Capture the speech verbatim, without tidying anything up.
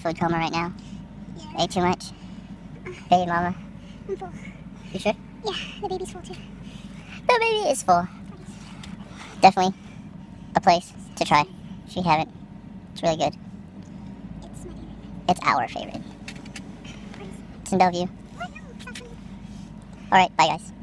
food coma right now. Yeah. Ate too much. Uh, Baby mama. I'm full. You sure? Yeah, the baby's full too. The baby is full. Definitely a place to try. If you haven't, it's really good. It's my favorite. It's our favorite. What is it? It's in Bellevue. What? No, it's not funny. Alright, bye guys.